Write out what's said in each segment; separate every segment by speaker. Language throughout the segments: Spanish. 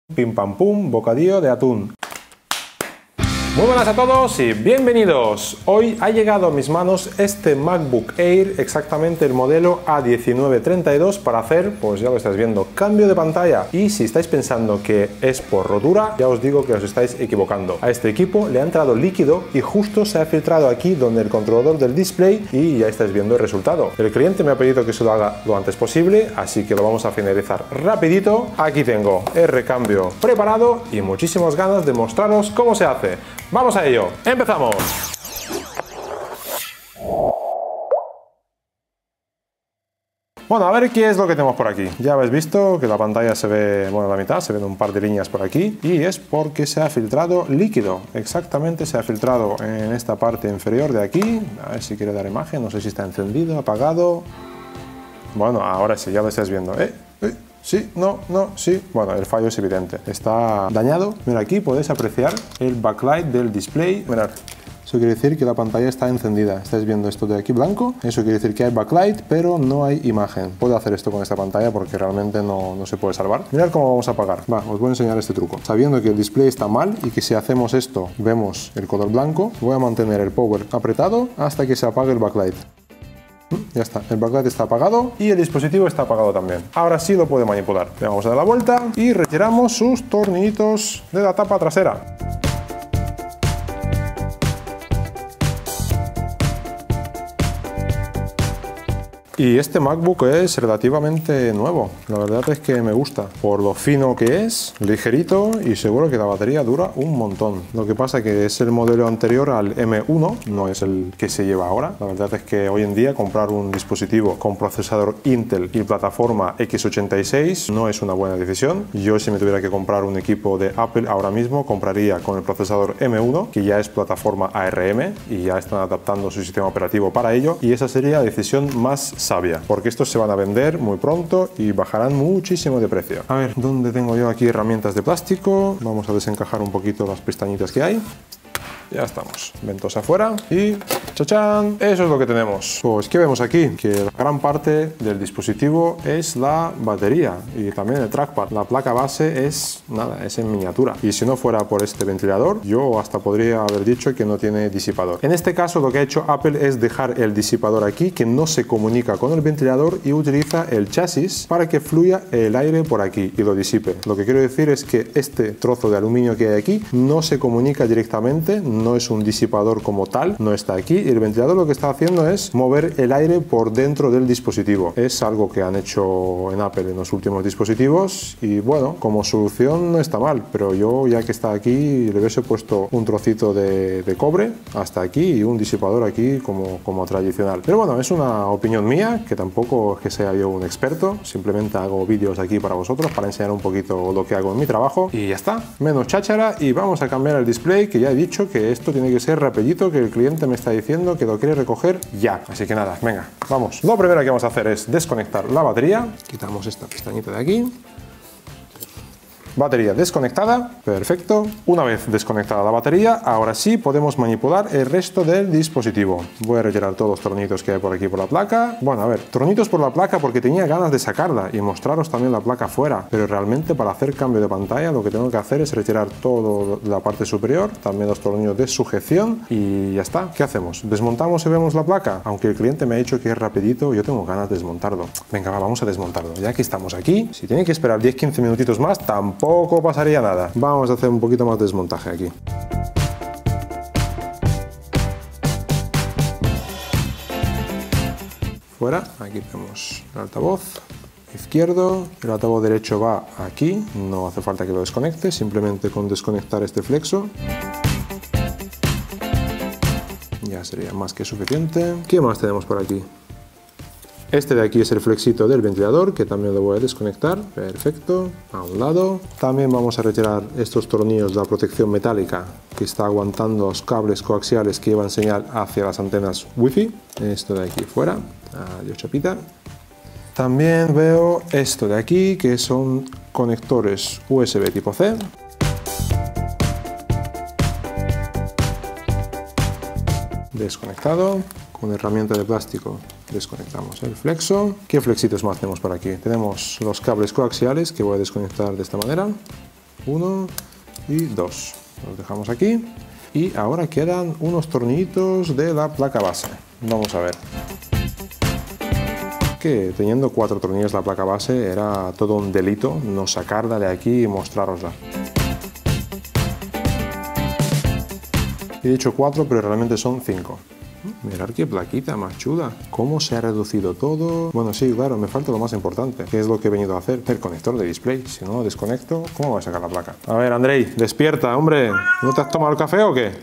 Speaker 1: Pim pam pum, bocadillo de atún. Muy buenas a todos y bienvenidos. Hoy ha llegado a mis manos este MacBook Air, exactamente el modelo A1932, para hacer, pues ya lo estáis viendo, cambio de pantalla. Y si estáis pensando que es por rotura, ya os digo que os estáis equivocando. A este equipo le ha entrado líquido y justo se ha filtrado aquí donde el controlador del display y ya estáis viendo el resultado. El cliente me ha pedido que se lo haga lo antes posible, así que lo vamos a finalizar rapidito. Aquí tengo el recambio preparado y muchísimas ganas de mostraros cómo se hace. ¡Vamos a ello! ¡Empezamos! Bueno, a ver qué es lo que tenemos por aquí. Ya habéis visto que la pantalla se ve, bueno, la mitad, se ven un par de líneas por aquí y es porque se ha filtrado líquido. Exactamente, se ha filtrado en esta parte inferior de aquí. A ver si quiero dar imagen, no sé si está encendido, apagado. Bueno, ahora sí, ya lo estáis viendo. Sí, no, sí. Bueno, el fallo es evidente. Está dañado. Mira, aquí podéis apreciar el backlight del display. Mirad. Eso quiere decir que la pantalla está encendida. Estáis viendo esto de aquí blanco. Eso quiere decir que hay backlight, pero no hay imagen. Puedo hacer esto con esta pantalla porque realmente no se puede salvar. Mirad cómo vamos a apagar. Va, os voy a enseñar este truco. Sabiendo que el display está mal y que si hacemos esto vemos el color blanco, voy a mantener el power apretado hasta que se apague el backlight. Ya está, el backlight está apagado y el dispositivo está apagado también. Ahora sí lo puede manipular. Le vamos a dar la vuelta y retiramos sus tornillitos de la tapa trasera. Y este MacBook es relativamente nuevo, la verdad es que me gusta, por lo fino que es, ligerito y seguro que la batería dura un montón. Lo que pasa que es el modelo anterior al M1, no es el que se lleva ahora. La verdad es que hoy en día comprar un dispositivo con procesador Intel y plataforma x86 no es una buena decisión. Yo si me tuviera que comprar un equipo de Apple ahora mismo compraría con el procesador M1, que ya es plataforma ARM y ya están adaptando su sistema operativo para ello, y esa sería la decisión más sabia, porque estos se van a vender muy pronto y bajarán muchísimo de precio. A ver, ¿dónde tengo yo aquí herramientas de plástico? Vamos a desencajar un poquito las pestañitas que hay. Ya estamos, ventosa afuera y ¡chachán! Eso es lo que tenemos. Pues ¿qué vemos aquí? Que la gran parte del dispositivo es la batería y también el trackpad. La placa base es nada, es en miniatura. Y si no fuera por este ventilador, yo hasta podría haber dicho que no tiene disipador. En este caso lo que ha hecho Apple es dejar el disipador aquí, que no se comunica con el ventilador, y utiliza el chasis para que fluya el aire por aquí y lo disipe. Lo que quiero decir es que este trozo de aluminio que hay aquí no se comunica directamente, no es un disipador como tal, no está aquí, y el ventilador lo que está haciendo es mover el aire por dentro del dispositivo. Es algo que han hecho en Apple en los últimos dispositivos y bueno, como solución no está mal, pero yo ya que está aquí le hubiese puesto un trocito de cobre hasta aquí y un disipador aquí como tradicional. Pero bueno, es una opinión mía, que tampoco es que sea yo un experto, simplemente hago vídeos aquí para vosotros para enseñar un poquito lo que hago en mi trabajo y ya está, menos cháchara, y vamos a cambiar el display, que ya he dicho que esto tiene que ser rapidito, que el cliente me está diciendo que lo quiere recoger ya. Así que nada, venga, vamos. Lo primero que vamos a hacer es desconectar la batería. Quitamos esta pestañita de aquí. Batería desconectada, perfecto. Una vez desconectada la batería, ahora sí podemos manipular el resto del dispositivo. Voy a retirar todos los tornitos que hay por aquí por la placa. Bueno, a ver, tornitos por la placa porque tenía ganas de sacarla y mostraros también la placa fuera, pero realmente para hacer cambio de pantalla lo que tengo que hacer es retirar toda la parte superior, también los tornillos de sujeción y ya está. ¿Qué hacemos? ¿Desmontamos y vemos la placa? Aunque el cliente me ha dicho que es rapidito, yo tengo ganas de desmontarlo. Venga, vamos a desmontarlo. Ya que estamos aquí, si tiene que esperar 10-15 minutitos más, tampoco pasaría nada. Vamos a hacer un poquito más de desmontaje aquí. Fuera, aquí tenemos el altavoz izquierdo, el altavoz derecho va aquí, no hace falta que lo desconecte, simplemente con desconectar este flexo ya sería más que suficiente. ¿Qué más tenemos por aquí? Este de aquí es el flexito del ventilador, que también lo voy a desconectar. Perfecto, a un lado. También vamos a retirar estos tornillos de la protección metálica que está aguantando los cables coaxiales que llevan señal hacia las antenas Wi-Fi. Esto de aquí fuera. Adiós, chapita. También veo esto de aquí, que son conectores USB tipo C. Desconectado. Con herramienta de plástico desconectamos el flexo. ¿Qué flexitos más tenemos por aquí? Tenemos los cables coaxiales que voy a desconectar de esta manera. 1 y 2. Los dejamos aquí. Y ahora quedan unos tornillitos de la placa base. Vamos a ver. Que teniendo 4 tornillos la placa base era todo un delito no sacarla de aquí y mostrarosla. He dicho 4, pero realmente son 5. Mirad qué plaquita más chula. Cómo se ha reducido todo. Bueno, sí, claro, me falta lo más importante. ¿Qué es lo que he venido a hacer? El conector de display. Si no lo desconecto, ¿cómo voy a sacar la placa? A ver, Andrei, despierta, hombre. ¿No te has tomado el café o qué?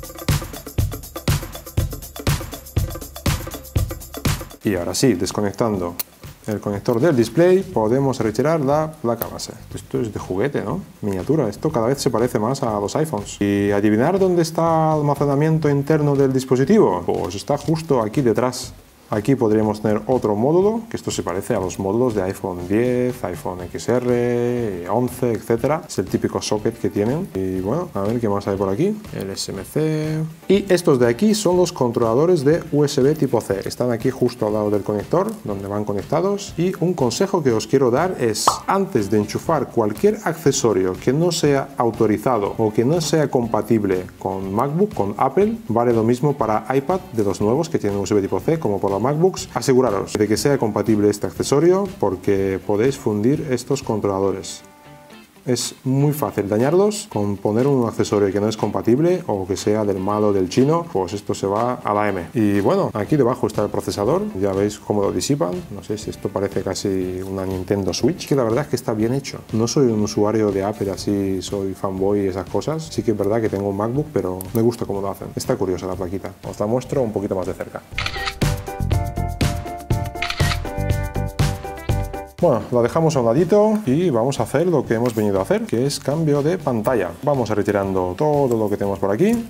Speaker 1: Y ahora sí, desconectando el conector del display, podemos retirar la placa base. Esto es de juguete, ¿no? Miniatura. Esto cada vez se parece más a los iPhones. ¿Y adivinar dónde está el almacenamiento interno del dispositivo? Pues está justo aquí detrás. Aquí podríamos tener otro módulo, que esto se parece a los módulos de iPhone 10, iPhone XR, 11, etc. Es el típico socket que tienen. Y bueno, a ver qué más hay por aquí. El SMC. Y estos de aquí son los controladores de USB tipo C. Están aquí justo al lado del conector, donde van conectados. Y un consejo que os quiero dar es, antes de enchufar cualquier accesorio que no sea autorizado o que no sea compatible con MacBook, con Apple, vale lo mismo para iPad de los nuevos que tienen USB tipo C, como por los MacBooks, aseguraros de que sea compatible este accesorio porque podéis fundir estos controladores. Es muy fácil dañarlos con poner un accesorio que no es compatible o que sea del malo del chino, pues esto se va a la M. Y bueno, aquí debajo está el procesador, ya veis cómo lo disipan. No sé si esto parece casi una Nintendo Switch, que la verdad es que está bien hecho. No soy un usuario de Apple así, soy fanboy y esas cosas. Sí que es verdad que tengo un MacBook, pero me gusta cómo lo hacen. Está curiosa la plaquita. Os la muestro un poquito más de cerca. Bueno, la dejamos a un ladito y vamos a hacer lo que hemos venido a hacer, que es cambio de pantalla. Vamos a retirando todo lo que tenemos por aquí.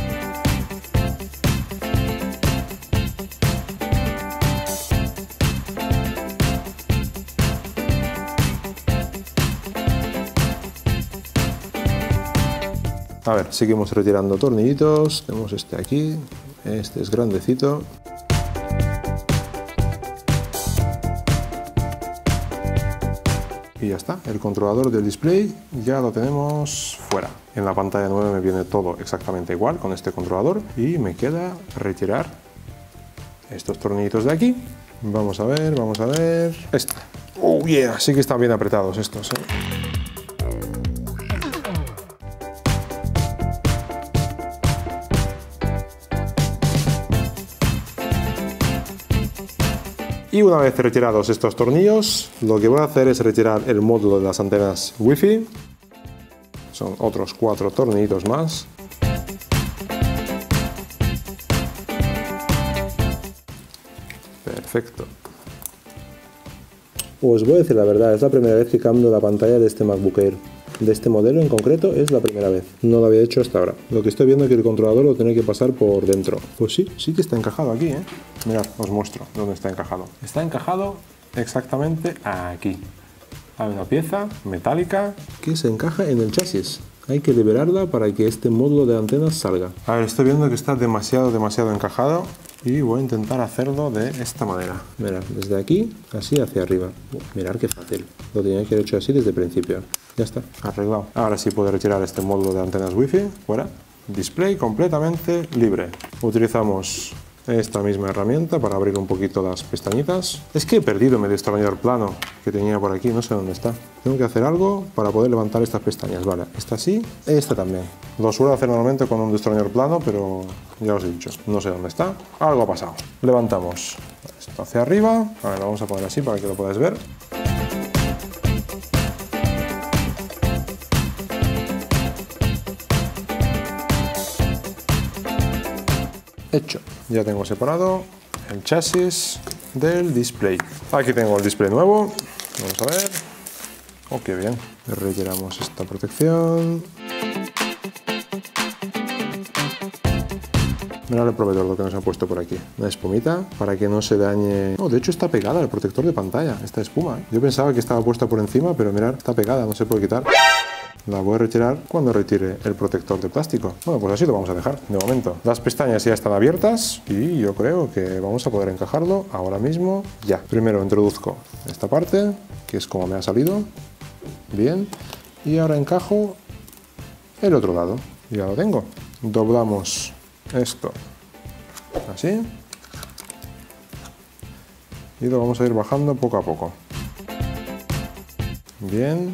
Speaker 1: A ver, seguimos retirando tornillitos. Tenemos este aquí, este es grandecito. Y ya está, el controlador del display ya lo tenemos fuera. En la pantalla nueva me viene todo exactamente igual con este controlador y me queda retirar estos tornillitos de aquí. Vamos a ver, vamos a ver. Este. Oh yeah, sí que están bien apretados estos, ¿eh? Y una vez retirados estos tornillos, lo que voy a hacer es retirar el módulo de las antenas Wi-Fi. Son otros 4 tornillitos más. Perfecto. Os voy a decir la verdad, es la primera vez que cambio la pantalla de este MacBook Air. De este modelo en concreto es la primera vez. No lo había hecho hasta ahora. Lo que estoy viendo es que el controlador lo tiene que pasar por dentro. Pues sí, sí que está encajado aquí, ¿eh? Mirad, os muestro dónde está encajado. Está encajado exactamente aquí. Hay una pieza metálica que se encaja en el chasis. Hay que liberarla para que este módulo de antenas salga. A ver, estoy viendo que está demasiado encajado. Y voy a intentar hacerlo de esta manera. Mirad, desde aquí, así hacia arriba. Mirad qué fácil. Lo tenía que haber hecho así desde el principio. Ya está, arreglado. Ahora sí puedo retirar este módulo de antenas Wi-Fi. Fuera. Display completamente libre. Utilizamos esta misma herramienta para abrir un poquito las pestañitas. Es que he perdido mi destornillador plano que tenía por aquí, no sé dónde está. Tengo que hacer algo para poder levantar estas pestañas. Vale, esta sí, esta también. Lo suelo hacer normalmente con un destornillador plano, pero ya os he dicho, no sé dónde está. Algo ha pasado. Levantamos esto hacia arriba. A ver, lo vamos a poner así para que lo podáis ver. Hecho, ya tengo separado el chasis del display. Aquí tengo el display nuevo, vamos a ver. Oh, qué bien. Retiramos esta protección. Mirad el proveedor lo que nos ha puesto por aquí. Una espumita para que no se dañe. Oh, de hecho está pegada al protector de pantalla, esta espuma, ¿eh? Yo pensaba que estaba puesta por encima, pero mirad, está pegada, no se puede quitar. La voy a retirar cuando retire el protector de plástico. Bueno, pues así lo vamos a dejar de momento. Las pestañas ya están abiertas y yo creo que vamos a poder encajarlo ahora mismo ya. Primero introduzco esta parte, que es como me ha salido. Bien. y ahora encajo el otro lado. Ya lo tengo. Doblamos esto así y lo vamos a ir bajando poco a poco. Bien.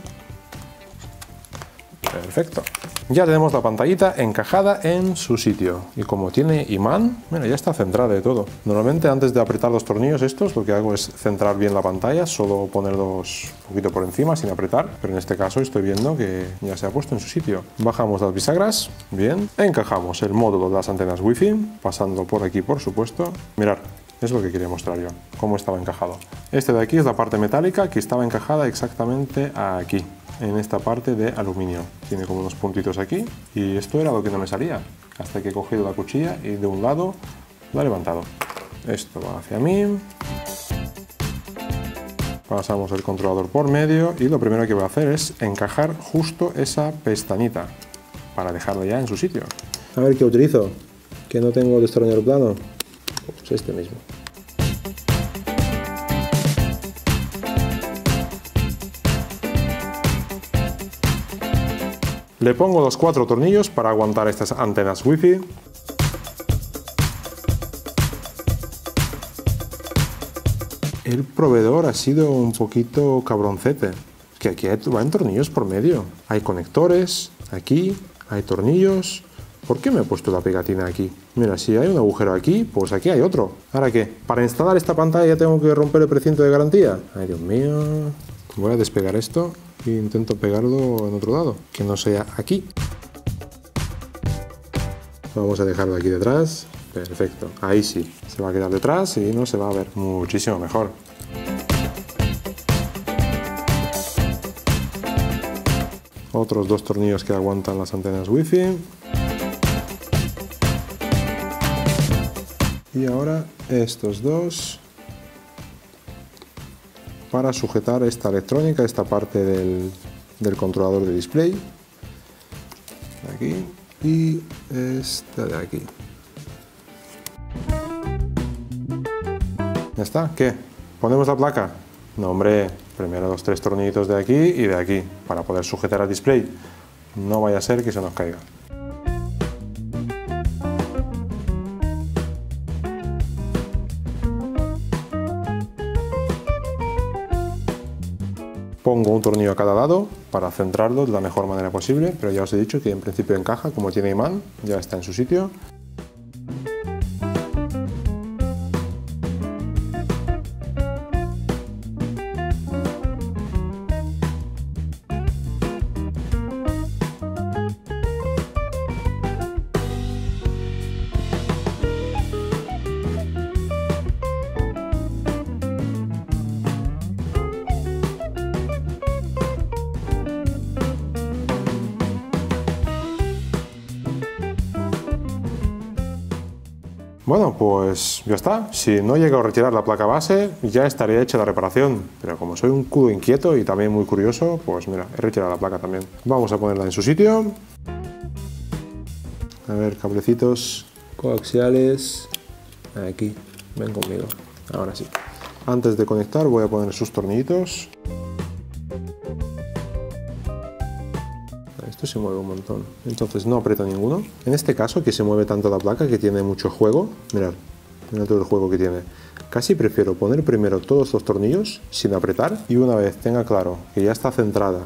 Speaker 1: Perfecto. Ya tenemos la pantallita encajada en su sitio y como tiene imán, mira, ya está centrada de todo. Normalmente antes de apretar los tornillos estos lo que hago es centrar bien la pantalla, solo ponerlos un poquito por encima sin apretar, pero en este caso estoy viendo que ya se ha puesto en su sitio. Bajamos las bisagras, bien, encajamos el módulo de las antenas wifi, pasando por aquí por supuesto. Mirad, es lo que quería mostrar yo, cómo estaba encajado. Este de aquí es la parte metálica que estaba encajada exactamente aquí, en esta parte de aluminio. Tiene como unos puntitos aquí y esto era lo que no me salía, hasta que he cogido la cuchilla y de un lado lo he levantado. Esto va hacia mí. Pasamos el controlador por medio y lo primero que voy a hacer es encajar justo esa pestañita para dejarlo ya en su sitio. A ver qué utilizo, que no tengo destornillador plano. Pues este mismo. Le pongo los 4 tornillos para aguantar estas antenas wifi. El proveedor ha sido un poquito cabroncete, que aquí van tornillos por medio. Hay conectores, aquí hay tornillos. ¿Por qué me he puesto la pegatina aquí? Mira, si hay un agujero aquí, pues aquí hay otro. ¿Ahora qué? ¿Para instalar esta pantalla ya tengo que romper el precinto de garantía? Ay, Dios mío. Voy a despegar esto e intento pegarlo en otro lado, que no sea aquí. Vamos a dejarlo aquí detrás. Perfecto, ahí sí. Se va a quedar detrás y no se va a ver muchísimo mejor. Otros 2 tornillos que aguantan las antenas wifi. Y ahora estos 2 para sujetar esta electrónica, esta parte del controlador de display. De aquí y esta de aquí. ¿Ya está? ¿Qué? ¿Ponemos la placa? No, hombre, primero los 3 tornillitos de aquí y de aquí para poder sujetar al display. No vaya a ser que se nos caiga. Pongo un tornillo a cada lado para centrarlo de la mejor manera posible, pero ya os he dicho que en principio encaja, como tiene imán, ya está en su sitio. Bueno, pues ya está. Si no llego a retirar la placa base, ya estaría hecha la reparación. Pero como soy un culo inquieto y también muy curioso, pues mira, he retirado la placa también. Vamos a ponerla en su sitio. A ver, cablecitos coaxiales. Aquí, ven conmigo. Ahora sí. Antes de conectar voy a poner sus tornillitos. Esto se mueve un montón, entonces no aprieto ninguno. En este caso, que se mueve tanto la placa, que tiene mucho juego, mirad todo el juego que tiene. Casi prefiero poner primero todos los tornillos sin apretar y una vez tenga claro que ya está centrada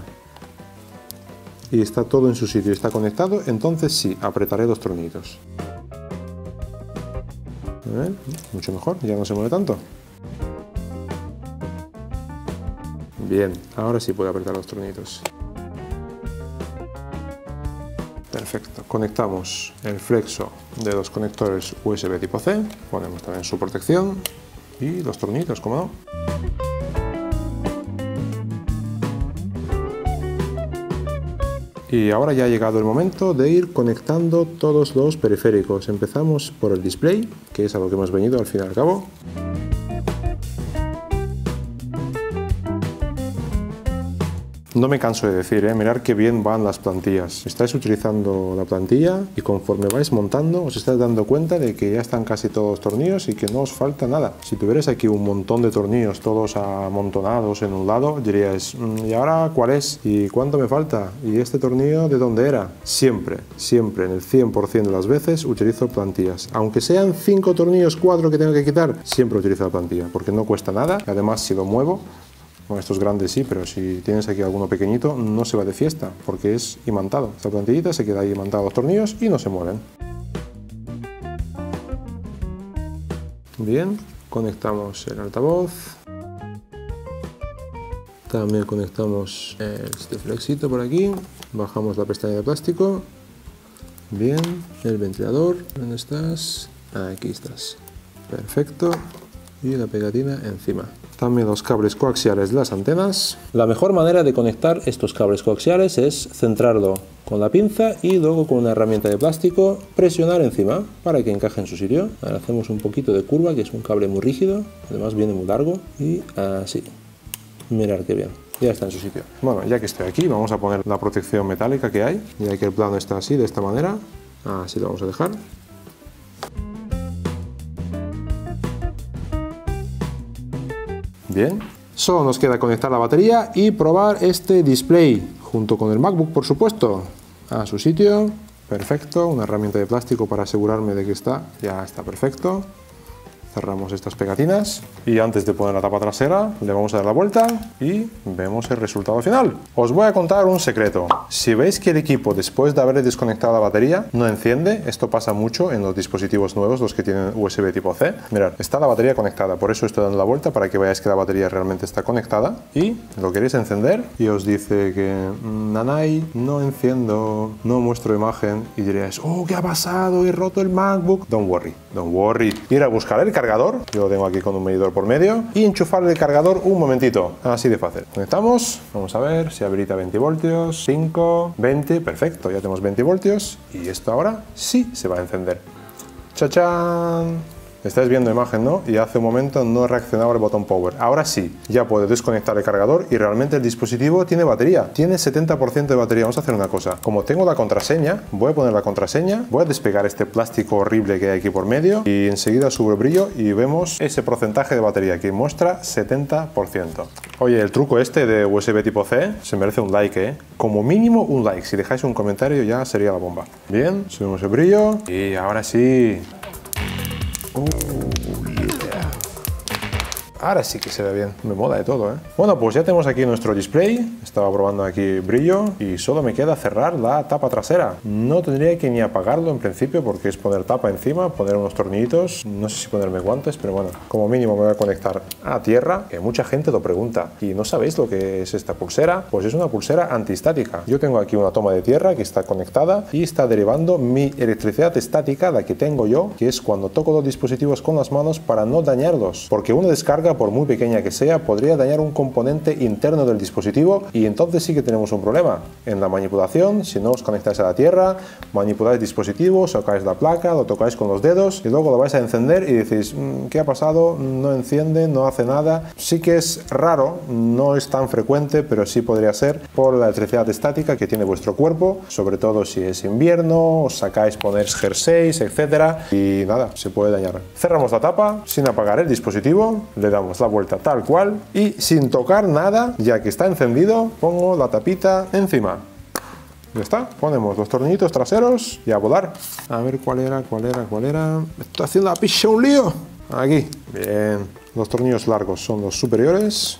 Speaker 1: y está todo en su sitio y está conectado, entonces sí, apretaré los tornillitos. A ver, mucho mejor, ya no se mueve tanto. Bien, ahora sí puedo apretar los tornillitos. Perfecto, conectamos el flexo de los conectores USB tipo C, ponemos también su protección y los tornillitos, como no. Y ahora ya ha llegado el momento de ir conectando todos los periféricos. Empezamos por el display, que es a lo que hemos venido al fin y al cabo. No me canso de decir, mirad qué bien van las plantillas. Estáis utilizando la plantilla y conforme vais montando os estáis dando cuenta de que ya están casi todos los tornillos y que no os falta nada. Si tuvierais aquí un montón de tornillos todos amontonados en un lado, diríais, ¿y ahora cuál es? ¿Y cuánto me falta? ¿Y este tornillo de dónde era? Siempre, siempre, en el 100% de las veces utilizo plantillas. Aunque sean 5 tornillos, 4 que tengo que quitar, siempre utilizo la plantilla, porque no cuesta nada. Además, si lo muevo, con estos grandes sí, pero si tienes aquí alguno pequeñito, no se va de fiesta, porque es imantado. Esta plantillita se queda ahí imantada los tornillos y no se mueven. Bien, conectamos el altavoz. También conectamos este flexito por aquí. Bajamos la pestaña de plástico. Bien, el ventilador. ¿Dónde estás? Aquí estás. Perfecto. Y la pegatina encima. También los cables coaxiales de las antenas. La mejor manera de conectar estos cables coaxiales es centrarlo con la pinza y luego con una herramienta de plástico presionar encima para que encaje en su sitio. Ahora hacemos un poquito de curva, que es un cable muy rígido, además viene muy largo, y así. Mirad qué bien, ya está en su sitio. Bueno, ya que estoy aquí, vamos a poner la protección metálica que hay, ya que el plano está así, de esta manera. Así lo vamos a dejar. Bien, solo nos queda conectar la batería y probar este display, junto con el MacBook, por supuesto, a su sitio. Perfecto, una herramienta de plástico para asegurarme de que ya está perfecto. Cerramos estas pegatinas y antes de poner la tapa trasera le vamos a dar la vuelta y vemos el resultado final. Os voy a contar un secreto. Si veis que el equipo, después de haberle desconectado la batería, no enciende, esto pasa mucho en los dispositivos nuevos, los que tienen USB tipo C. Mirad, está la batería conectada, por eso estoy dando la vuelta para que veáis que la batería realmente está conectada y lo queréis encender y os dice que nanay, no enciendo, no muestro imagen y diréis, oh, ¿qué ha pasado? He roto el MacBook. Don't worry. Ir a buscar el cargador, yo lo tengo aquí con un medidor por medio, y enchufarle el cargador un momentito, así de fácil. Conectamos, vamos a ver si habilita 20 voltios, 5, 20, perfecto, ya tenemos 20 voltios y esto ahora sí se va a encender. ¡Chachán! Estáis viendo imagen, ¿no? Y hace un momento no reaccionaba el botón power. Ahora sí, ya puedo desconectar el cargador y realmente el dispositivo tiene batería. Tiene 70% de batería. Vamos a hacer una cosa. Como tengo la contraseña, voy a poner la contraseña, voy a despegar este plástico horrible que hay aquí por medio y enseguida sube el brillo y vemos ese porcentaje de batería que muestra 70%. Oye, el truco este de USB tipo C se merece un like, ¿eh? Como mínimo un like. Si dejáis un comentario ya sería la bomba. Bien, subimos el brillo y ahora sí. Oh, yeah. Ahora sí que se ve bien, me mola de todo, ¿eh? Bueno, pues ya tenemos aquí nuestro display, estaba probando aquí brillo y solo me queda cerrar la tapa trasera. No tendría que ni apagarlo en principio porque es poner tapa encima, poner unos tornillitos, no sé si ponerme guantes, pero bueno, como mínimo me voy a conectar a tierra, que mucha gente lo pregunta. ¿Y no sabéis lo que es esta pulsera? Pues es una pulsera antiestática. Yo tengo aquí una toma de tierra que está conectada y está derivando mi electricidad estática, la que tengo yo, que es cuando toco los dispositivos con las manos para no dañarlos, porque una descarga, por muy pequeña que sea, podría dañar un componente interno del dispositivo y entonces sí que tenemos un problema. En la manipulación, si no os conectáis a la tierra, manipuláis el dispositivo, sacáis la placa, lo tocáis con los dedos y luego lo vais a encender y decís, ¿qué ha pasado? No enciende, no hace nada. Sí que es raro, no es tan frecuente, pero sí podría ser por la electricidad estática que tiene vuestro cuerpo, sobre todo si es invierno, os sacáis poner jerseys, etcétera, y nada, se puede dañar. Cerramos la tapa sin apagar el dispositivo, le damos la vuelta tal cual y sin tocar nada, ya que está encendido, pongo la tapita encima. Ya está, ponemos los tornillitos traseros y a volar. A ver cuál era. Me estoy haciendo la picha un lío. Aquí, bien. Los tornillos largos son los superiores.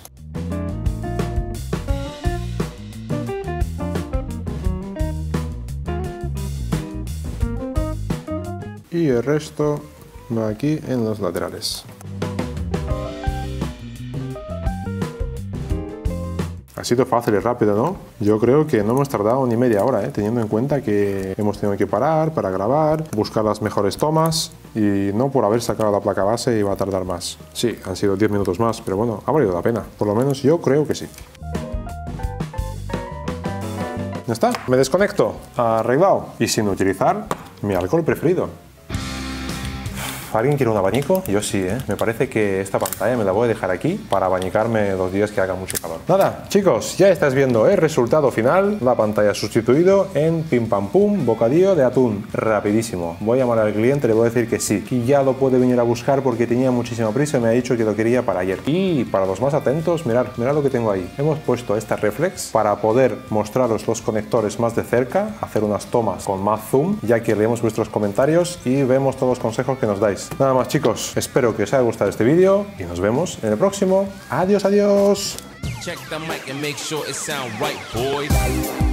Speaker 1: Y el resto va aquí en los laterales. Ha sido fácil y rápido, ¿no? Yo creo que no hemos tardado ni media hora, teniendo en cuenta que hemos tenido que parar para grabar, buscar las mejores tomas y no por haber sacado la placa base iba a tardar más. Sí, han sido 10 minutos más, pero bueno, ha valido la pena. Por lo menos yo creo que sí. Ya está, me desconecto, arreglado y sin utilizar mi alcohol preferido. ¿Alguien quiere un abanico? Yo sí, ¿eh? Me parece que esta pantalla me la voy a dejar aquí para abanicarme los días que haga mucho calor. Nada, chicos, ya estás viendo el resultado final. La pantalla sustituido en pim pam pum, bocadillo de atún. Rapidísimo. Voy a llamar al cliente, le voy a decir que sí, que ya lo puede venir a buscar porque tenía muchísima prisa y me ha dicho que lo quería para ayer. Y para los más atentos, mirad lo que tengo ahí. Hemos puesto esta reflex para poder mostraros los conectores más de cerca, hacer unas tomas con más zoom, ya que leemos vuestros comentarios y vemos todos los consejos que nos dais. Nada más, chicos, espero que os haya gustado este vídeo y nos vemos en el próximo. Adiós, adiós.
Speaker 2: Check the mic and make sure it sound right, boys.